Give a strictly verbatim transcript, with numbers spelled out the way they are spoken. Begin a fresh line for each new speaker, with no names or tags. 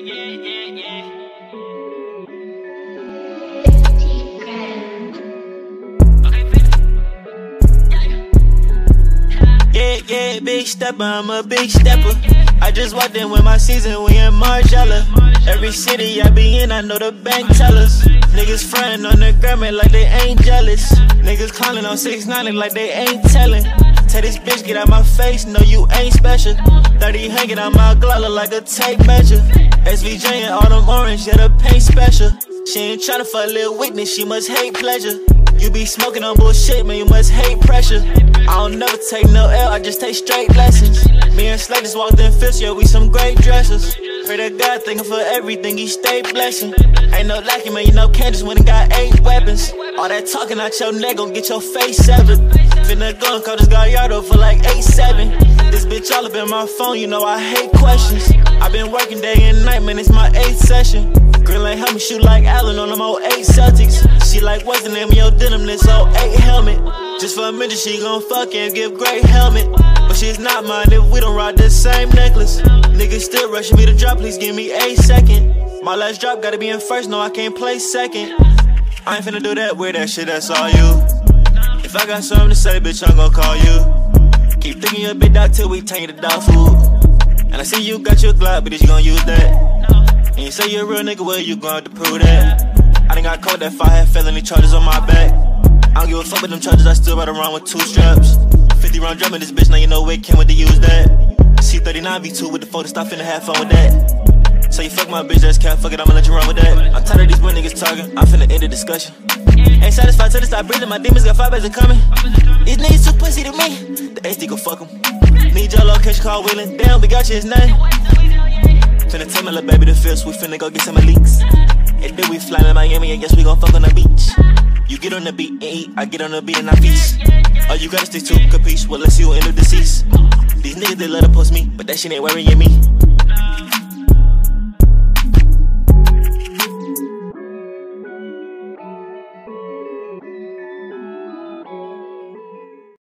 Yeah, yeah, big stepper, I'm a big stepper. I just walked in with my season, we in Margiela. Every city I be in, I know the bank tellers. Niggas frontin' on the Grammy like they ain't jealous. Niggas clowning on six ninety like they ain't tellin'. Tell this bitch get out my face, no you ain't special. thirty hanging out my glove look like a tape measure. S V J and all them orange, yeah the paint special. She ain't tryna fuck Lil Witness, she must hate pleasure. You be smoking on bullshit, man, you must hate pressure. I don't never take no L, I just take straight lessons. Me and Slay just walked in fifth, yeah, we some great dressers. Pray to God, thank him for everything, he stay blessing. Ain't no lacking, man, you know Candace went and got eight weapons. All that talking out your neck gon' get your face severed. Finna go and call this Gallardo for like eight seven. This bitch all up in my phone, you know I hate questions. I been working day and night, man, it's my eighth session. Girl ain't help me shoot like Allen on them old eight Celtics. She like, what's the name of your denim, this old eight helmet? Just for a minute she gon' fuck and give great helmet. But she's not mine if we don't ride the same necklace. Niggas still rushing me to drop, please give me a second. My last drop gotta be in first, no I can't play second. I ain't finna do that weird ass shit, that's all you. If I got something to say, bitch, I'm gon' call you. Keep thinking you're a big dog till we turn you to dog food. And I see you got your Glock, but is you gon' use that? And you say you're a real nigga, well you gon' have to prove that. I done got caught that fire, had felony charges on my back. I don't give a fuck with them charges, I still ride around with two straps. fifty round drum in this bitch, now you know where came with to use that. C thirty-nine V two with the photo, stop finna have fun with that. So you fuck my bitch, that's cat, fuck it, I'ma let you run with that. I'm tired of these boy niggas talking, I'm finna end the discussion. Ain't satisfied till they stop breathing, my demons got five beds coming. These niggas too pussy to me, the H D go fuck em. Need your location, call Wheelin', damn, we got you his name. Finna tell my little baby the fifth, we finna go get some leaks. And then we fly to Miami, and guess we gon' fuck on the beach. You get on the beat and eat, I get on the beat and I feast. All you gotta stick to, capiche, well let's see who end up deceased. These niggas they love to post me, but that shit ain't worrying me.